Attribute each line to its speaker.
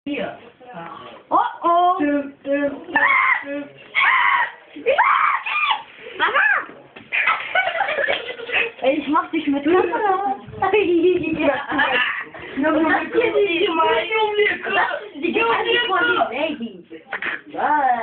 Speaker 1: Hier.
Speaker 2: Oh oh.
Speaker 1: Düm, düm, düm.
Speaker 2: Mama! Ey, ich mach dich mit Kamera.
Speaker 1: Ja, aber das ist die Meinung, Ey,